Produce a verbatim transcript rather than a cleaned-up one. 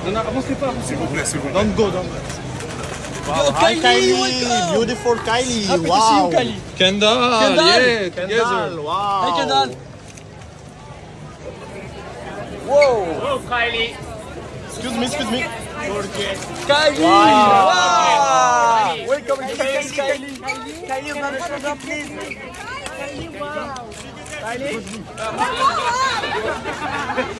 Non, non, avancez pas, s'il vous plaît, s'il vous plaît. Don't go, don't go. Wow. Yo, Hi, Kylie, Kylie, beautiful Kylie. Happy wow. to see you, Kylie. Kendall, Kendall. yeah, Kendall, together. wow. Hi, Kendall. Whoa. Oh, Kylie. Excuse me, excuse me. Kylie. Wow. Wow. Welcome to Kylie. Kylie. Kylie, on the shoulder, please. Kylie, wow. Kylie.